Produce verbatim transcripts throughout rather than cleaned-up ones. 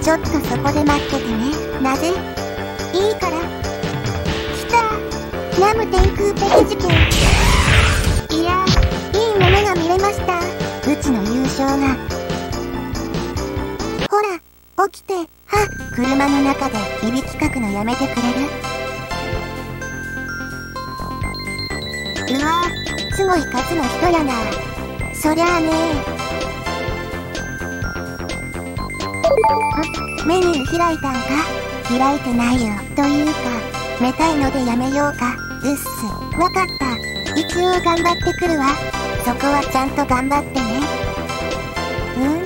ちょっとそこで待っててね。なぜ？いいから。来た。ラム天空ペケ事件。いやー、いいものが見れました。うちの優勝が。ほら、起きて。はっ、車の中でいびきかくのやめてくれる？うわー、すごい数の人やな。そりゃあねー。ん？メニュー開いたんか？開いてないよ。というか、めたいのでやめようか。うっす。わかった。一応頑張ってくるわ。そこはちゃんと頑張ってね。うん？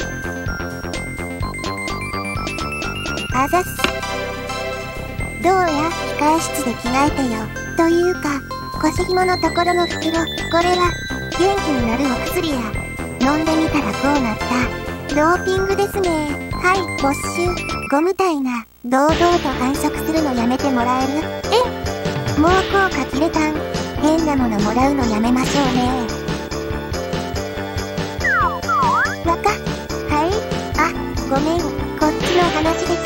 あざっす。どうや、控え室で着替えてよ。というか、腰紐のところの袋、これは、元気になるお薬や。飲んでみたらこうなった。ドーピングですね。はい、没収。ゴムたいな。堂々と繁殖するのやめてもらえる？え？もう効果切れたん。変なものもらうのやめましょうね。わか、はい？あ、ごめん、こっちの話です。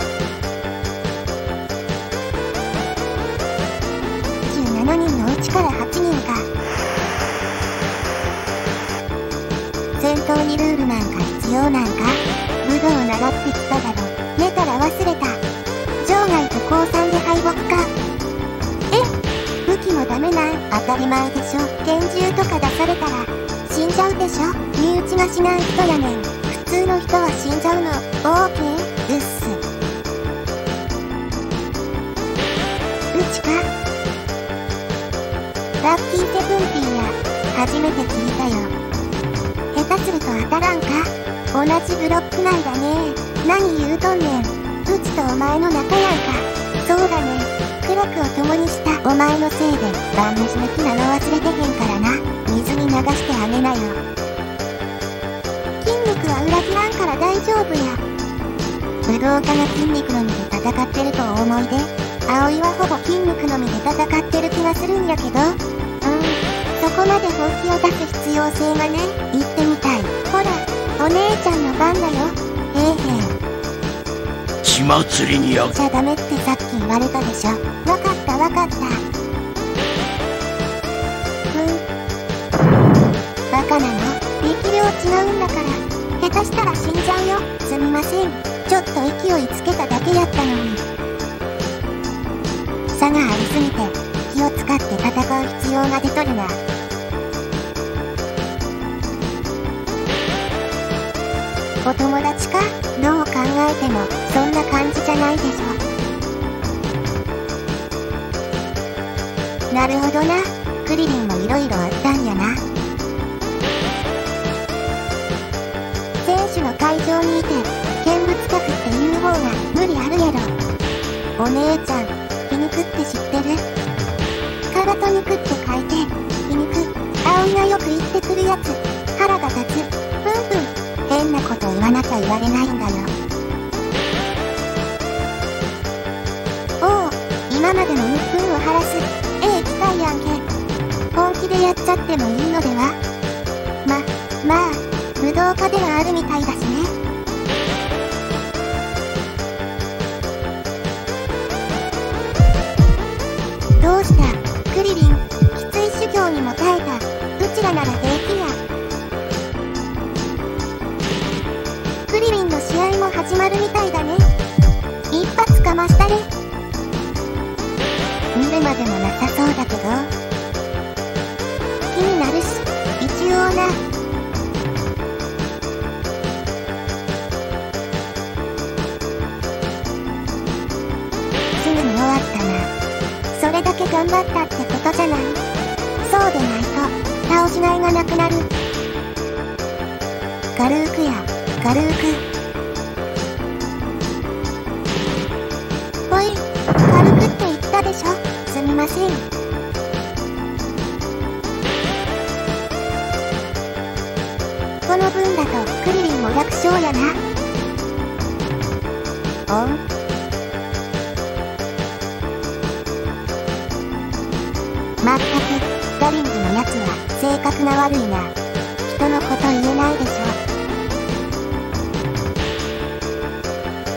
じゅうななにんのうちからはちにんか。戦闘にルールなんか必要なんか？武道を習ってきただろ。寝たら忘れた。場外と降参で敗北か。え？武器もダメなん？当たり前でしょ。拳銃とか出されたら死んじゃうでしょ。身内がしない人やねん。普通の人は死んじゃうの。オーケー？うっす。うちか？ラッキーセブンティーや。初めて聞いたよ。下手すると当たらんか？同じブロック内だね。何言うとんねん。うちとお前の仲やんか。そうだね。苦楽を共にしたお前のせいで晩飯抜きなの忘れてへんからな。水に流してあげなよ。筋肉は裏切らんから大丈夫や。武道家が筋肉のみで戦ってるとお思いで。葵はほぼ筋肉のみで戦ってる気がするんやけど。うん、そこまで本気を出す必要性がね。行ってみたい。ほら、お姉ちゃんの番だよ。へいへい。 血祭りにあじゃダメってさっき言われたでしょ。わかったわかった。うん。バカなの？力量違うんだから。下手したら死んじゃうよ。すみません。ちょっと勢いつけただけやったのに。差がありすぎて気を使って戦う必要が出とるな。お友達か？どう考えてもそんな感じじゃないでしょ。なるほどな。クリリンもいろいろあったんやな。選手の会場にいて見物客っていう方が無理あるやろ。お姉ちゃん、皮肉って知ってる？カラと肉って書いて皮肉。葵がよく言ってくるやつ。腹が立つ。ふんふん。変なこと言わなきゃ言われないんだよ。おお、今までの鬱憤を晴らす。ええ機会やんけ。本気でやっちゃってもいいのでは？ま、まあ、武道家ではあるみたいだしね。どうした、クリリン。きつい修行にも耐えた。うちらなら平気や。クリリンの試合も始まるみたいだね。一発かましたれ。見るまでもなさそうだけど。気になるし、一応な。すぐに終わったな。それだけ頑張ったってことじゃない。そうでないと、倒しがいがなくなる。軽くや。軽く。ほい、軽くって言ったでしょ。すみません。この分だとクリリンも楽勝やな。おん？まったく、ガリンズのやつは性格が悪いな。人のこと言えないでしょ。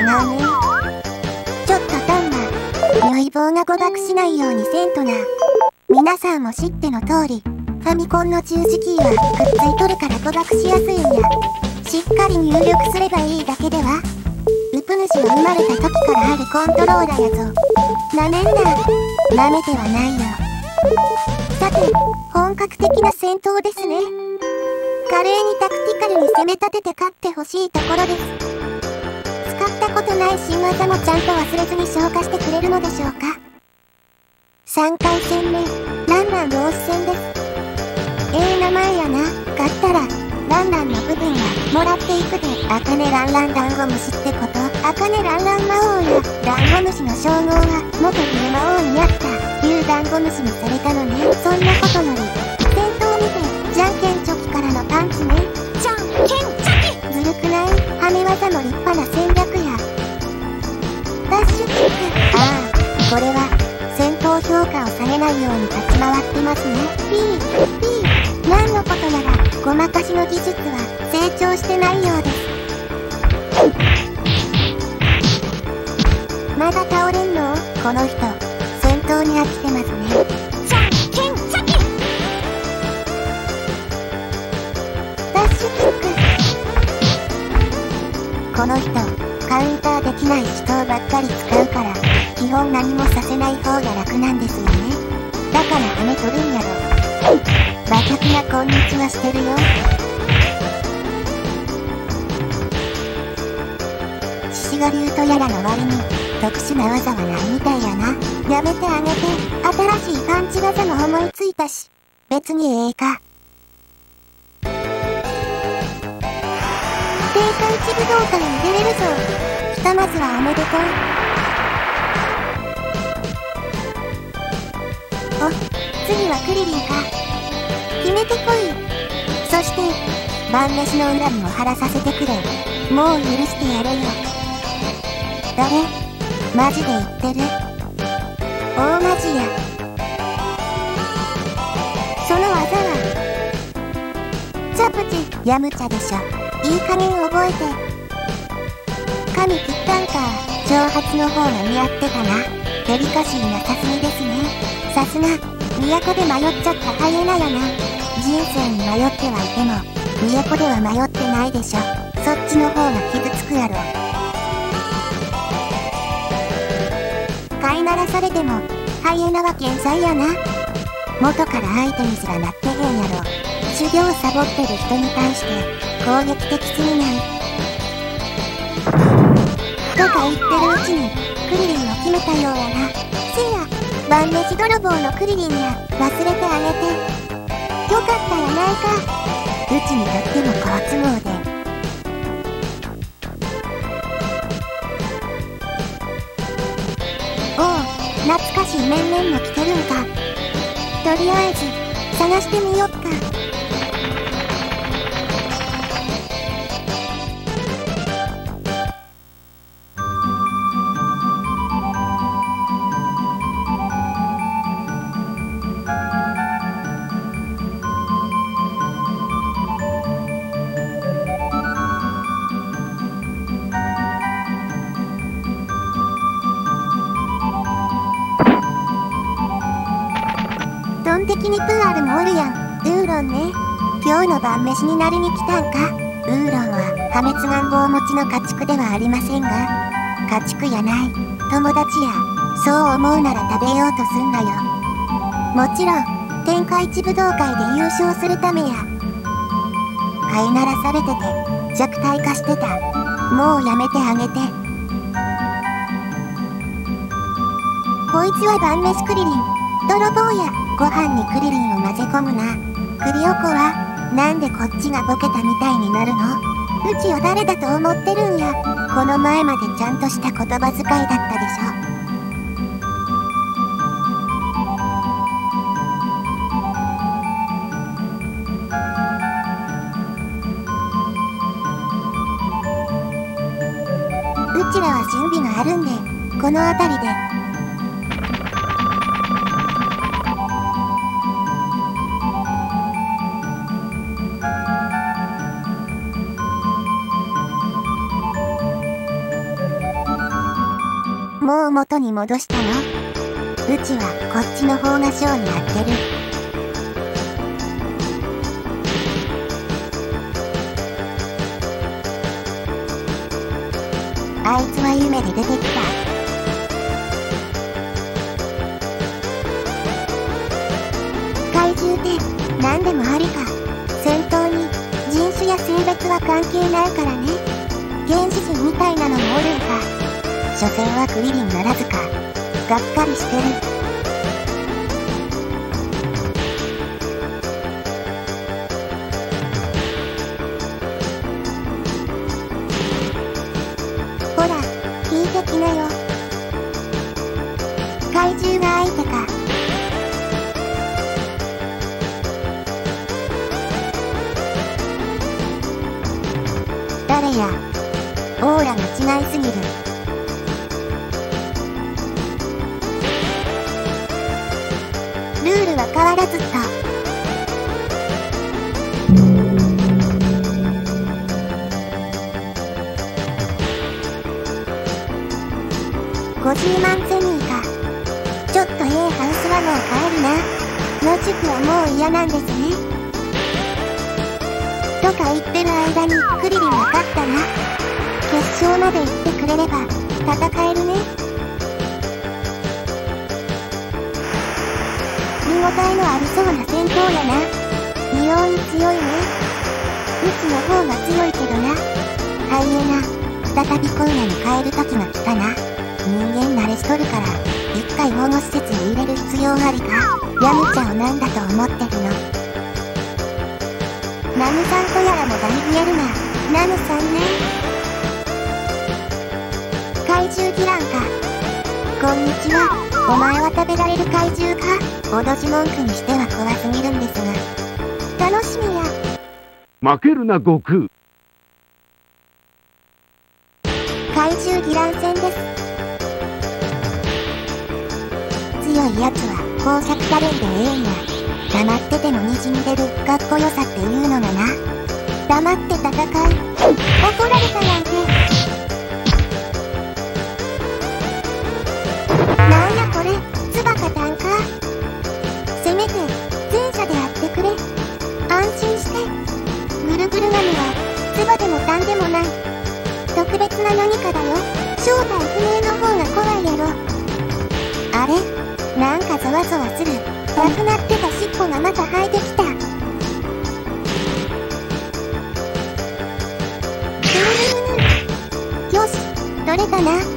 うね。ちょっとタンマ、如意棒が誤爆しないようにせんとな。皆さんも知っての通り、ファミコンの十字キーはくっついとるから誤爆しやすいんや。しっかり入力すればいいだけでは。ウプ主は生まれた時からあるコントローラーやぞ。なめんな。なめてはないよ。さて、本格的な戦闘ですね。華麗にタクティカルに攻め立てて勝ってほしいところです。使ったことない新技もちゃんと忘れずに消化してくれるのでしょうか。さんかい戦目、ランラン同士戦です。ええ名前やな。勝ったらランランの部分はもらっていくで。アカネランランダンゴムシってこと。アカネランラン魔王やダンゴムシの称号は元冬魔王になった竜ダンゴムシにされたのね。そんなことより戦闘見てじゃんけんチョキからのパンチね。じゃんけんチョキずるくない？はめ技の立派な戦略や。ダッシュキック。ああ、これは戦闘評価を下げないように立ち回ってますね。ピー、ピー。何のことやらごまかしの技術は成長してないようです。まだ倒れんの？この人戦闘に飽きてますね。じゃんけんチョキ。ダッシュキック。この人カウンターできない死闘ばっかり使うから基本何もさせない方が楽なんですよね。だから羽目取るんやろ。馬脚なこんにちはしてるよ。獅子神竜とやらの割に特殊な技はないみたいやな。やめてあげて。新しいパンチ技も思いついたし別にええか。天下一武道会に出れるぞ。ひとまずはおめでとう。お、次はクリリンか。決めてこい。そして晩飯の恨みを晴らさせてくれ。もう許してやれよ。誰？マジで言ってる？大マジや。その技はチャプチヤムチャでしょ。いい加減覚えて。髪切ったんか。挑発の方が似合ってたな。デリカシーなさすぎですね。さすが都で迷っちゃったハイエナやな。人生に迷ってはいても都では迷ってないでしょ。そっちの方が傷つくやろ。飼いならされてもハイエナは天才やな。元から相手にすらなってへんやろ。修行をサボってる人に対して攻撃的すぎない？とか言ってるうちにクリリンを決めたようやな。せや、晩飯泥棒のクリリンや忘れてあげて。よかったやないか。うちにとっても好都合で。おお、懐かしい面々も来てるんか。とりあえず探してみよっか。基本的にプーアルもおるやん。ウーロンね。今日の晩飯になりに来たんか。ウーロンは破滅願望持ちの家畜ではありませんが、家畜やない友達や。そう思うなら食べようとすんなよ。もちろん天下一武道会で優勝するためや。飼いならされてて弱体化してた。もうやめてあげて。こいつは晩飯クリリン泥棒や。ご飯にクリリンを混ぜ込むな。クリオコはなんでこっちがボケたみたいになるの？うちを誰だと思ってるんや。この前までちゃんとした言葉遣いだったでしょ。うちらは準備があるんで、この辺りで。 元に戻したの？うちはこっちの方が性に合ってる。あいつは夢で出てきた。怪獣って何でもありか。戦闘に人種や性別は関係ないからね。原始人みたいなのもおるんか。所詮はクイリンならずか。がっかりしてる。ほら、聞いてきなよ。怪獣が相手か。誰や、オーラが違いすぎる。ルールは変わらずっと。ごじゅうまんゼニーか。ちょっとええハウスワゴン買えるな。野宿はもう嫌なんですね。とか言ってる間にクリリンが勝ったな。決勝まで行ってくれれば戦えるね。見応えのありそうな戦闘やな。異様に強いね。うちの方が強いけどな。ハイエナ、再びコーナに変える時が来たな。人間慣れしとるから一回保護施設に入れる必要ありか。ヤムチャをなんだと思ってるの。ナムさんとやらもだいぶやるな。ナムさんね。怪獣ギランか。こんにちは。お前は食べられる怪獣か。脅し文句にしては怖すぎるんですが。楽しみや。 負けるな悟空。 怪獣ギラン戦です。強いやつは公爵されんでええんや。黙っててもにじみ出るかっこよさっていうのがな。黙って戦い。怒られたなんて。なんやこれ、ツバかたんか。せめて前者であってくれ。安心して。ぐるぐるガムはツバでもタンでもない。特別な何かだよ。正体不明の方が怖いやろ。あれ、なんかゾワゾワする。なくなってた尻尾がまた生えてきた。ぬぬぬぬ。よし、取れたな。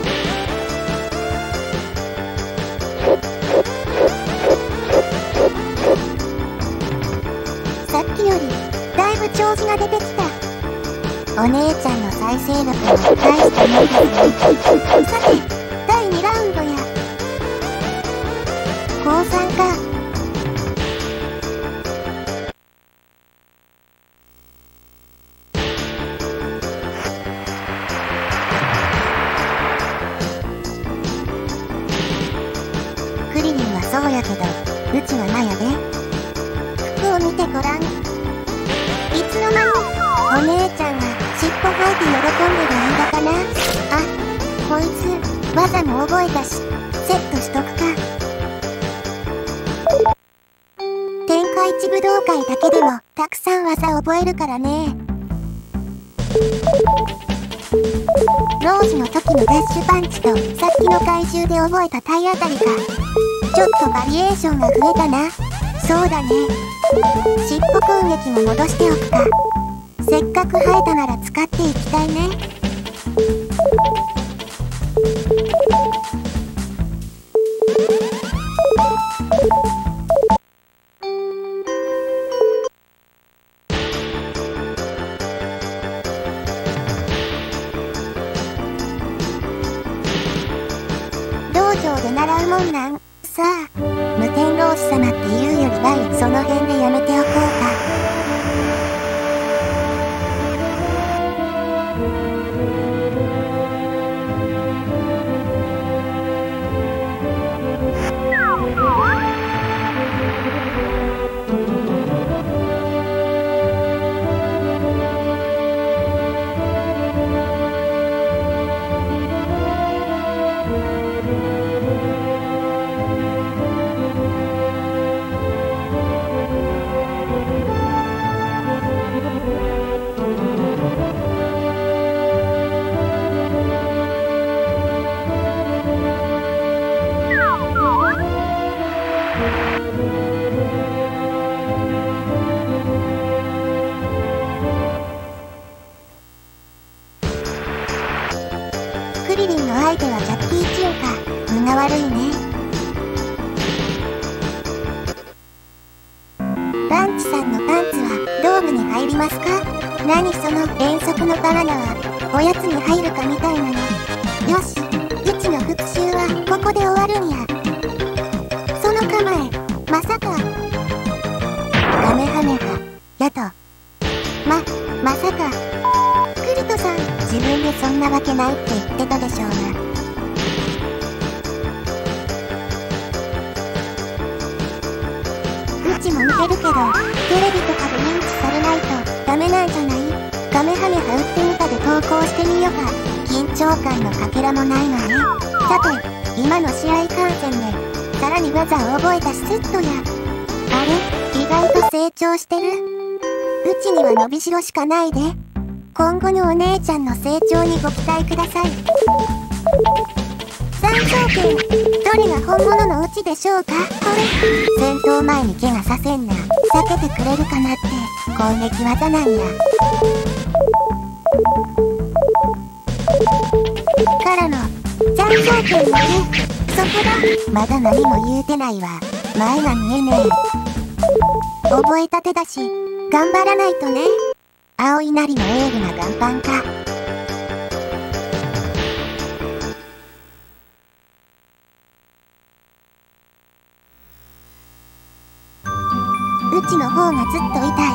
さっきよりだいぶ調子が出てきた。お姉ちゃんの再生力も大したもんだね。さて、だいにラウンドや。降参か。クリリンはそうやけど、うちはマヤで。服を見てごらん。いつの間に、お姉ちゃんが尻尾生えて喜んでる間かな。あ、こいつ、技も覚えたし、セットしとくか。天下一武道会だけでもたくさん技覚えるからね。ローズの時のダッシュパンチとさっきの怪獣で覚えた体当たりか。ちょっとバリエーションが増えたな。そうだね。尻尾攻撃も戻しておくか。せっかく生えたなら使っていきたいね。道場で習うもんなん。さあ、無天老師様っていうよりはその辺でやめておこうか。 リリンの相手はジャッキー・チンか。運が悪いね。パンチさんのパンツは道具に入りますか？何その遠足のバナナはおやつに入るかみたいなの。よし、うちの復讐はここで終わるんや。その構え、まさか。カメハメハ、やと。ま、まさか。クリトさん、自分でそんなわけないって言ってたでしょうが。うちも似てるけど、テレビとかで認知されないとダメなんじゃない？カメハメハ打ってみたで投稿してみよか。緊張感のかけらもないのね。さて、今の試合観戦で、さらに技を覚えたしスッとや。あれ？意外と成長してる？うちには伸びしろしかないで。今後のお姉ちゃんの成長にご期待ください。参照権、どれが本物のうちでしょうか？これ、戦闘前に怪我させんな。避けてくれるかなって攻撃技なんや。からの参照権のね。そこだ。まだ何も言うてないわ。前が見えねえ。覚えたてだし頑張らないとね。青いなりのエールな岩盤か。うちの方がずっと痛い。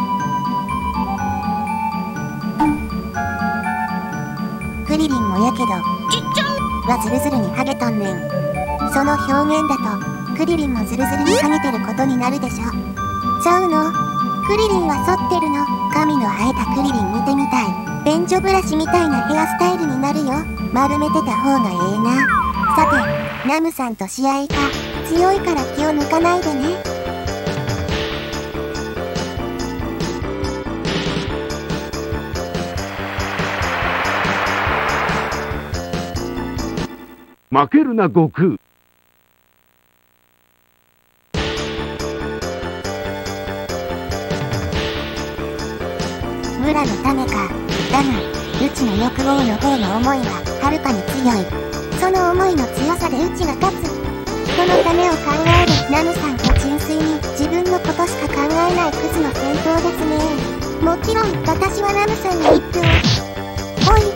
クリリンもやけどはズルズルにハゲとんねん。その表現だとクリリンもズルズルにハゲてることになるでしょ。ちゃうの？クリリンは反ってるの。髪の生えたクリリン見てみたい。便所ブラシみたいなヘアスタイルになるよ。丸めてた方がええな。さて、ナムさんと試合か。強いから気を抜かないでね。 負けるな悟空。 村のためか。だが、うちの欲望の方の思いははるかに強い。その思いの強さでうちが勝つ。このためを考えるナムさんと純粋に自分のことしか考えないクズの戦闘ですね。もちろん私はナムさんに一票。ほい。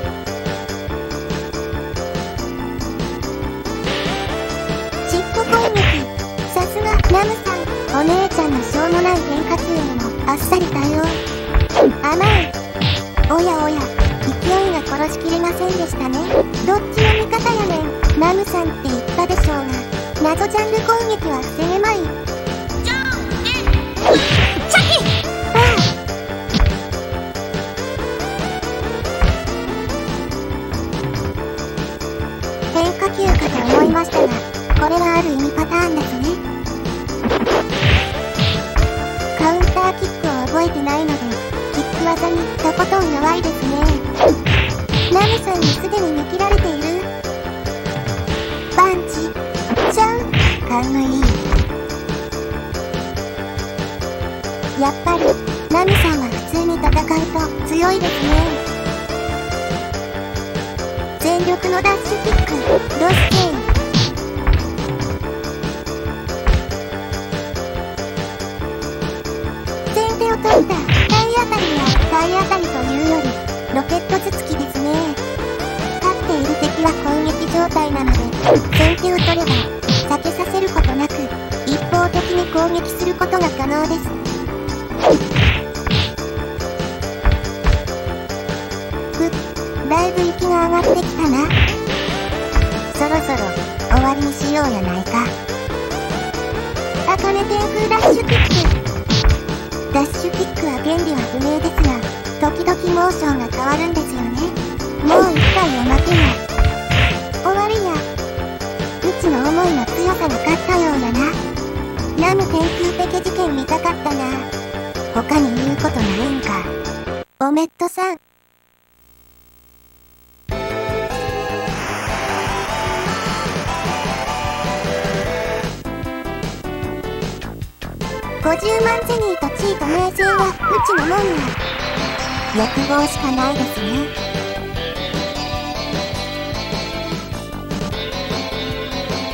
ちっぽ攻撃。さすがナムさん。お姉ちゃんのしょうもない変化球にもあっさり対応。甘い。おやおや、勢いが殺しきれませんでしたね。どっちの味方やねん。ナムさんって言ったでしょうが、謎ジャンル攻撃は防げまい。じゃんけんチャキ。ああ。変化球かと思いましたが、これはある意味パターンですね。カウンターキックを覚えてないので、技にとことん弱いですね。ナムさんにすでに見切られている。パンチちゃう。勘がいい。やっぱりナムさんは普通に戦うと強いですね。全力のダッシュキックロスケイン。先手を取った。体当たりというよりロケット頭突きですね。立っている敵は攻撃状態なので先手を取れば避けさせることなく一方的に攻撃することが可能です。ふっ、だいぶ息が上がってきたな。そろそろ終わりにしようやないか。あかね天空ダッシュキック。ダッシュキックは原理は不明ですが、時々モーションが変わるんですよね。もう一回おまけや。終わりや。うちの思いの強さが勝ったようやな。ナム天空ペケ事件見たかったな。他に言うことないんか。おめっとさん。ごじゅうまんゼニーと地位と名声はうちのもんや。欲望しかないですね。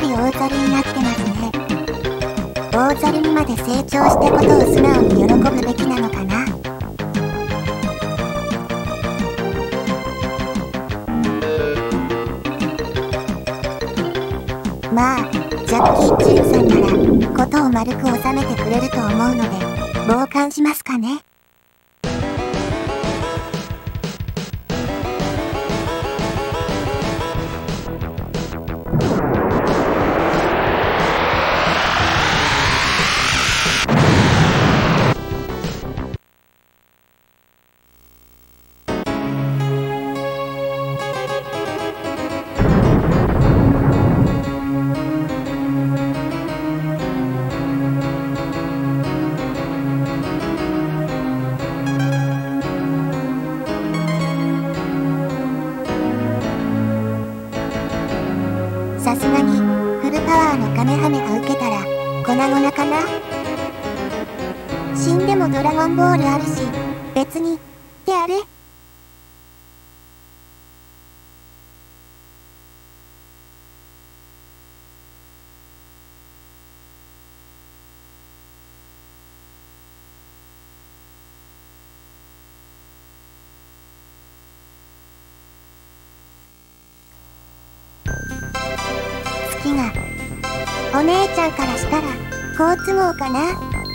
り大猿になってますね。大猿にまで成長したことを素直に喜ぶべきなのかな。まあジャッキー・チュンさんならことを丸く収めてくれると思うので傍観しますかね。さすがにフルパワーのカメハメハ受けたら粉々かな。死んでもドラゴンボールあるし別にってあれ。月がお姉ちゃんからしたら好都合かな。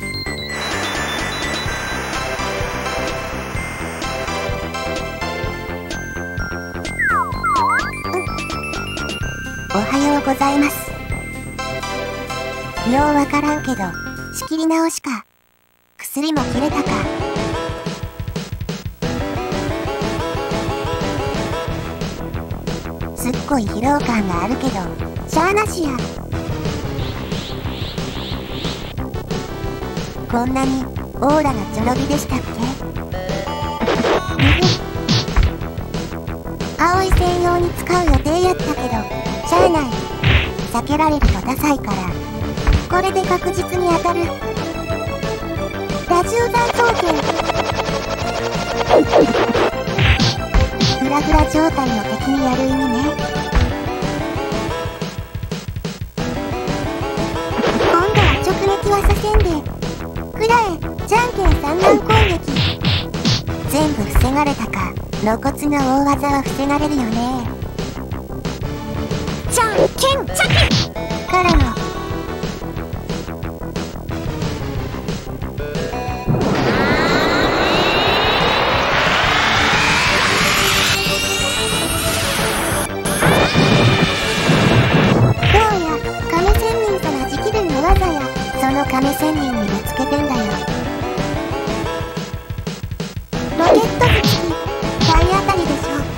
おはようございます。ようわからんけど仕切り直しか。薬も切れたか。すっごい疲労感があるけどしゃあなしや。こんなにオーラがちょろびでしたっけ。葵専用に使う予定やったけどしゃあない。避けられるとダサいからこれで確実に当たる。ラジオ残光剣。フラフラ状態の敵にやる意味ね。今度は直撃はさせんで。くらえじゃんけん三段攻撃。全部防がれたか。露骨な大技は防がれるよね。じゃんけんチャキからのどうや亀仙人様直伝の技や。その亀仙人にぶつけてんだよ。ロケット突き体当たりでしょ。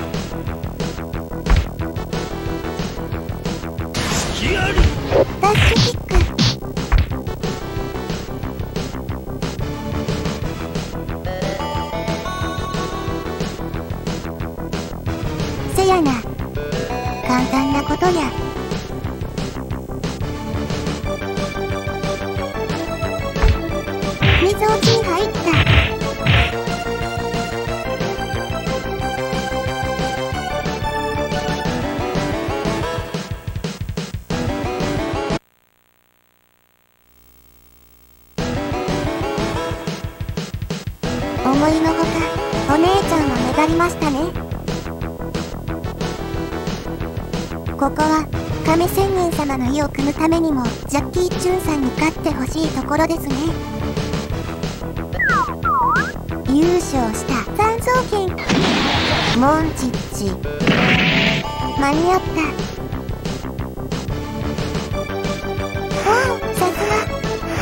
ダッシュキック。せやな簡単なことや。水落ちに入った。思いのほかお姉ちゃんはねだりましたね。ここは亀仙人様の意を組むためにもジャッキー・チュンさんに勝ってほしいところですね。優勝した残像剣モンチッチ間に合った。おおさすが。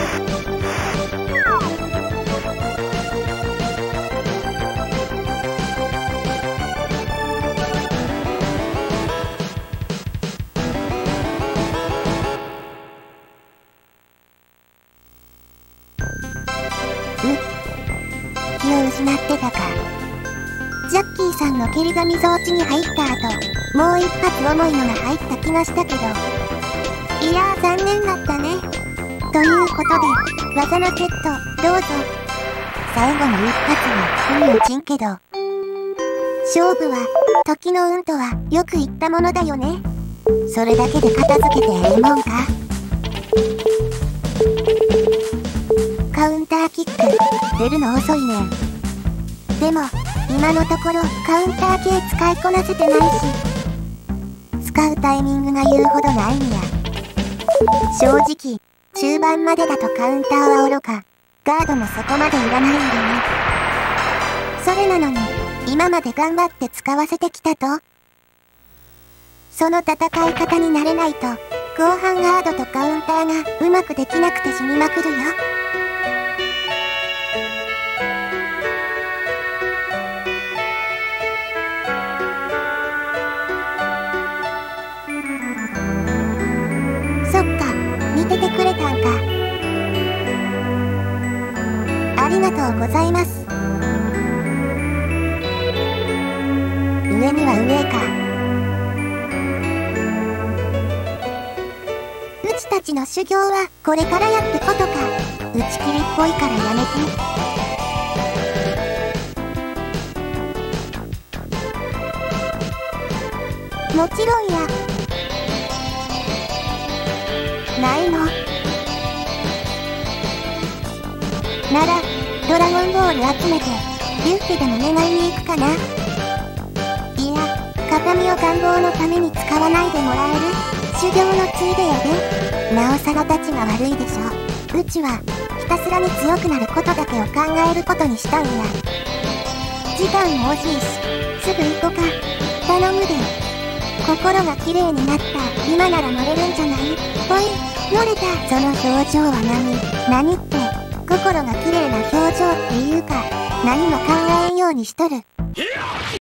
気を失ってたか。ジャッキーさんの蹴りが溝落ちに入った後もう一発重いのが入った気がしたけど、いやー残念だったね。ということで技のセットどうぞ。最後の一発は運ちんけど勝負は時の運とはよく言ったものだよね。 それだけで片付けてええもんか。カウンターキック出るの遅いねん。でも今のところカウンター系使いこなせてないし、使うタイミングが言うほどないんや。正直中盤までだとカウンターはおろか、ガードもそこまでいらないんでね。それなのに今まで頑張って使わせてきたと。その戦い方になれないと後半ガードとカウンターがうまくできなくて死にまくるよ。そっか、見ててくれたんか。ありがとうございます。上には上か。うちたちの修行はこれからやってことか。打ち切りっぽいからやめて。もちろんや。ないの？なら、ドラゴンボール集めて、ビュッフェでも願いに行くかな。いや、形見を願望のために使わないでもらえる？修行のついでやで。なおさらたちが悪いでしょ。うちは、ひたすらに強くなることだけを考えることにしたんや。時間も惜しいし、すぐ行こか。頼むで。心が綺麗になった今なら乗れるんじゃない？ほい、乗れた。その表情は何？何って、心が綺麗な表情っていうか、何も考えんようにしとる。